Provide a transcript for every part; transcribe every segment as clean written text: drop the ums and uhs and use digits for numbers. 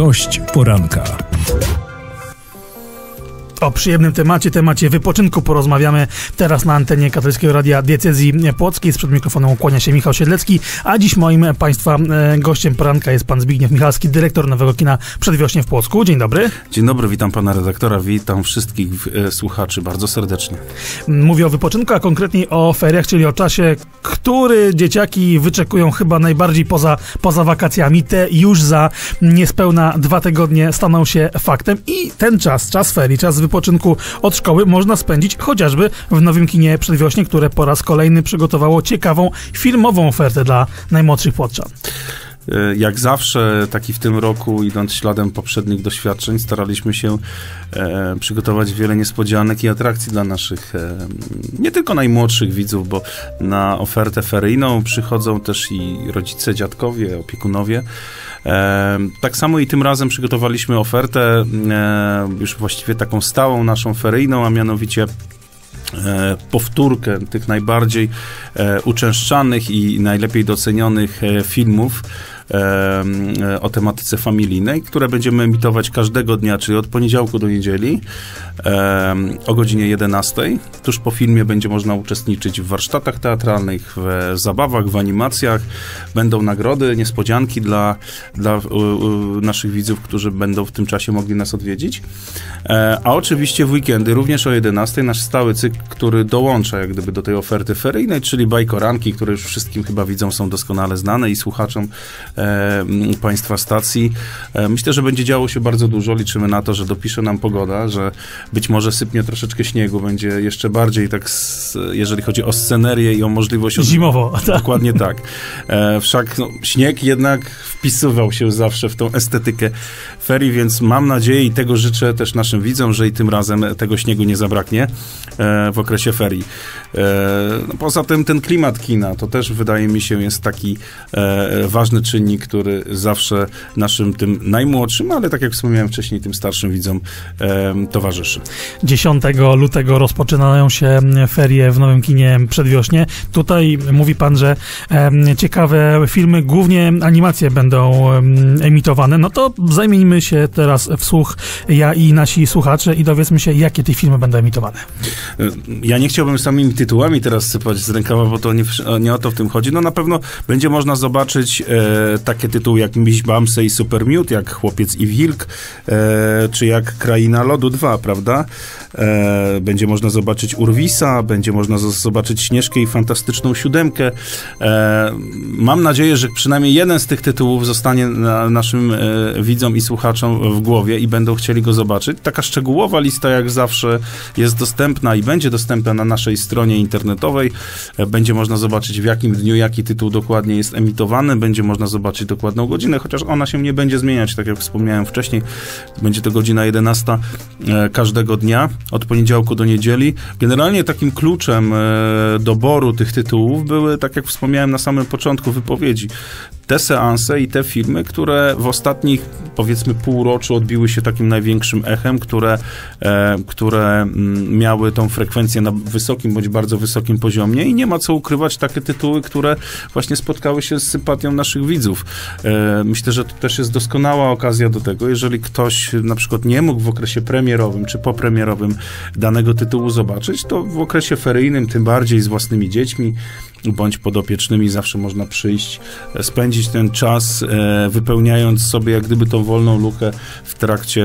Gość poranka. O przyjemnym temacie wypoczynku porozmawiamy teraz na antenie Katolickiego Radia Diecezji Płockiej. Sprzed mikrofonu kłania się Michał Siedlecki, a dziś moim Państwa gościem poranka jest pan Zbigniew Michalski, dyrektor Nowego Kina Przedwiośnie w Płocku. Dzień dobry. Dzień dobry, witam pana redaktora, witam wszystkich słuchaczy bardzo serdecznie. Mówię o wypoczynku, a konkretniej o feriach, czyli o czasie, który dzieciaki wyczekują chyba najbardziej poza wakacjami. Te już za niespełna 2 tygodnie staną się faktem i ten czas ferii, czas wypoczynku od szkoły można spędzić chociażby w Nowym Kinie Przedwiośnie, które po raz kolejny przygotowało ciekawą filmową ofertę dla najmłodszych płoczan. Jak zawsze, tak i w tym roku, idąc śladem poprzednich doświadczeń, staraliśmy się przygotować wiele niespodzianek i atrakcji dla naszych, nie tylko najmłodszych widzów, bo na ofertę feryjną przychodzą też i rodzice, dziadkowie, opiekunowie. Tak samo i tym razem przygotowaliśmy ofertę, już właściwie taką stałą naszą feryjną, a mianowicie powtórkę tych najbardziej uczęszczanych i najlepiej docenionych filmów o tematyce familijnej, które będziemy emitować każdego dnia, czyli od poniedziałku do niedzieli o godzinie 11. Tuż po filmie będzie można uczestniczyć w warsztatach teatralnych, w zabawach, w animacjach. Będą nagrody, niespodzianki dla naszych widzów, którzy będą w tym czasie mogli nas odwiedzić. A oczywiście w weekendy, również o 11, nasz stały cykl, który dołącza jak gdyby do tej oferty feryjnej, czyli bajkoranki, które już wszystkim chyba widzom są doskonale znane i słuchaczom państwa stacji. Myślę, że będzie działo się bardzo dużo. Liczymy na to, że dopisze nam pogoda, że być może sypnie troszeczkę śniegu, będzie jeszcze bardziej tak, jeżeli chodzi o scenerię i o możliwość... Zimowo. Dokładnie tak. Wszak śnieg jednak wpisywał się zawsze w tą estetykę ferii, więc mam nadzieję i tego życzę też naszym widzom, że i tym razem tego śniegu nie zabraknie w okresie ferii. Poza tym ten klimat kina, to też wydaje mi się jest taki ważny czynnik, który zawsze naszym tym najmłodszym, ale tak jak wspomniałem wcześniej, tym starszym widzom towarzyszy. 10 lutego rozpoczynają się ferie w Nowym Kinie Przedwiośnie. Tutaj mówi pan, że ciekawe filmy, głównie animacje będą emitowane. No to zajmijmy się teraz w słuch, ja i nasi słuchacze, i dowiedzmy się, jakie te filmy będą emitowane. Ja nie chciałbym samymi tytułami teraz sypać z rękawa, bo to nie o to w tym chodzi. No na pewno będzie można zobaczyć takie tytuły jak Miś Bamse i Super Miód, jak Chłopiec i Wilk, czy jak Kraina Lodu 2, prawda? Będzie można zobaczyć Urwisa, będzie można zobaczyć Śnieżkę i Fantastyczną Siódemkę. Mam nadzieję, że przynajmniej jeden z tych tytułów zostanie naszym widzom i słuchaczom w głowie i będą chcieli go zobaczyć. Taka szczegółowa lista jak zawsze jest dostępna i będzie dostępna na naszej stronie internetowej. Będzie można zobaczyć, w jakim dniu jaki tytuł dokładnie jest emitowany. Będzie można zobaczyć dokładną godzinę, chociaż ona się nie będzie zmieniać, tak jak wspomniałem wcześniej. Będzie to godzina 11 każdego dnia, od poniedziałku do niedzieli. Generalnie takim kluczem doboru tych tytułów były, tak jak wspomniałem na samym początku wypowiedzi, te seanse i te filmy, które w ostatnich, powiedzmy, półroczu odbiły się takim największym echem, które miały tą frekwencję na wysokim bądź bardzo wysokim poziomie i nie ma co ukrywać, takie tytuły, które właśnie spotkały się z sympatią naszych widzów. Myślę, że to też jest doskonała okazja do tego, jeżeli ktoś na przykład nie mógł w okresie premierowym czy popremierowym danego tytułu zobaczyć, to w okresie feryjnym, tym bardziej z własnymi dziećmi bądź podopiecznymi, zawsze można przyjść, spędzić ten czas, wypełniając sobie jak gdyby tą wolną lukę w trakcie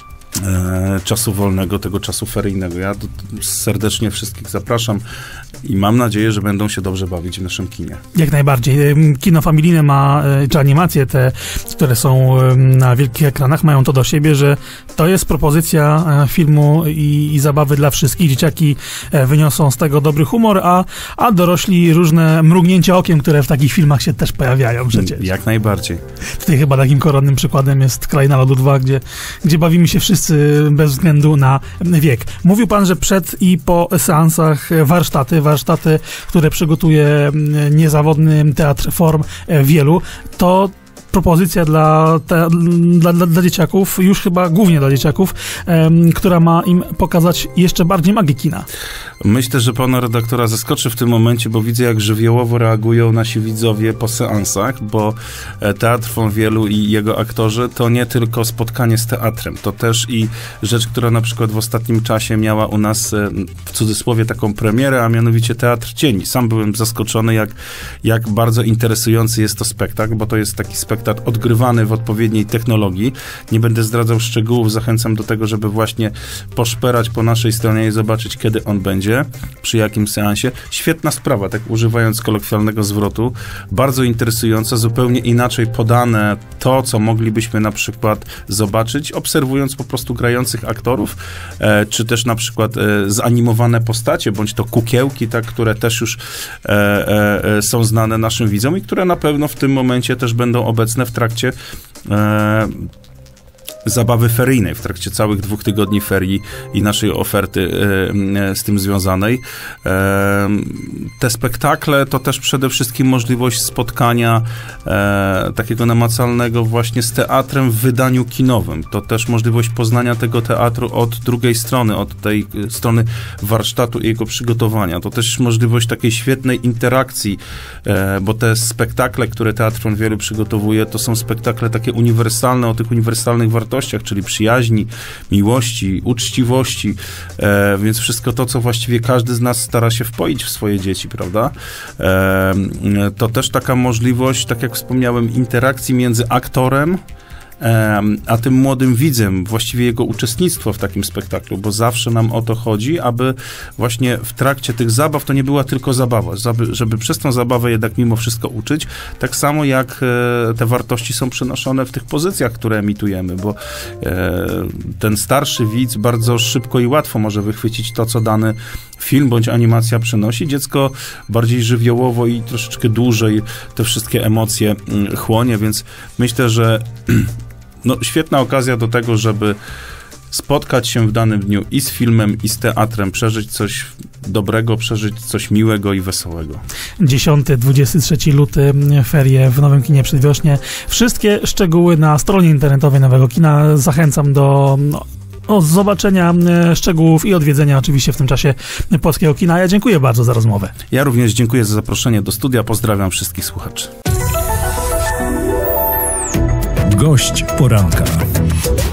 czasu wolnego, tego czasu feryjnego. Ja serdecznie wszystkich zapraszam i mam nadzieję, że będą się dobrze bawić w naszym kinie. Jak najbardziej. Kino familijne ma, czy animacje te, które są na wielkich ekranach, mają to do siebie, że to jest propozycja filmu i zabawy dla wszystkich. Dzieciaki wyniosą z tego dobry humor, a dorośli różne mrugnięcia okiem, które w takich filmach się też pojawiają przecież. Jak najbardziej. Tutaj chyba takim koronnym przykładem jest Kraina Lodu 2, gdzie bawimy się wszyscy bez względu na wiek. Mówił pan, że przed i po seansach warsztaty, które przygotuje niezawodny teatr form wielu, to propozycja dla dzieciaków, już chyba głównie dla dzieciaków, która ma im pokazać jeszcze bardziej magię kina. Myślę, że pana redaktora zaskoczy w tym momencie, bo widzę, jak żywiołowo reagują nasi widzowie po seansach, bo Teatr von Wielu i jego aktorzy to nie tylko spotkanie z teatrem, to też i rzecz, która na przykład w ostatnim czasie miała u nas w cudzysłowie taką premierę, a mianowicie Teatr Cieni. Sam byłem zaskoczony, jak bardzo interesujący jest to spektakl, bo to jest taki spektakl odgrywany w odpowiedniej technologii. Nie będę zdradzał szczegółów, zachęcam do tego, żeby właśnie poszperać po naszej stronie i zobaczyć, kiedy on będzie, przy jakim seansie. Świetna sprawa, tak używając kolokwialnego zwrotu, bardzo interesująca, zupełnie inaczej podane to, co moglibyśmy na przykład zobaczyć, obserwując po prostu grających aktorów, czy też na przykład zanimowane postacie, bądź to kukiełki, tak, które też już są znane naszym widzom i które na pewno w tym momencie też będą obecne w trakcie zabawy feryjnej, w trakcie całych 2 tygodni ferii i naszej oferty z tym związanej. Te spektakle to też przede wszystkim możliwość spotkania takiego namacalnego właśnie z teatrem w wydaniu kinowym. To też możliwość poznania tego teatru od drugiej strony, od tej strony warsztatu i jego przygotowania. To też możliwość takiej świetnej interakcji, bo te spektakle, które Teatr von Wielu przygotowuje, to są spektakle takie uniwersalne, o tych uniwersalnych wartościach, czyli przyjaźni, miłości, uczciwości, więc wszystko to, co właściwie każdy z nas stara się wpoić w swoje dzieci, prawda? To też taka możliwość, tak jak wspomniałem, interakcji między aktorem a tym młodym widzem, właściwie jego uczestnictwo w takim spektaklu, bo zawsze nam o to chodzi, aby właśnie w trakcie tych zabaw to nie była tylko zabawa, żeby przez tą zabawę jednak mimo wszystko uczyć, tak samo jak te wartości są przenoszone w tych pozycjach, które emitujemy, bo ten starszy widz bardzo szybko i łatwo może wychwycić to, co dany film bądź animacja przynosi. Dziecko bardziej żywiołowo i troszeczkę dłużej te wszystkie emocje chłonie, więc myślę, że świetna okazja do tego, żeby spotkać się w danym dniu i z filmem, i z teatrem, przeżyć coś dobrego, przeżyć coś miłego i wesołego. 10-23 luty, ferie w Nowym Kinie Przedwiośnie. Wszystkie szczegóły na stronie internetowej Nowego Kina. Zachęcam do zobaczenia szczegółów i odwiedzenia oczywiście w tym czasie Polskiego Kina. Ja dziękuję bardzo za rozmowę. Ja również dziękuję za zaproszenie do studia. Pozdrawiam wszystkich słuchaczy. Gość poranka.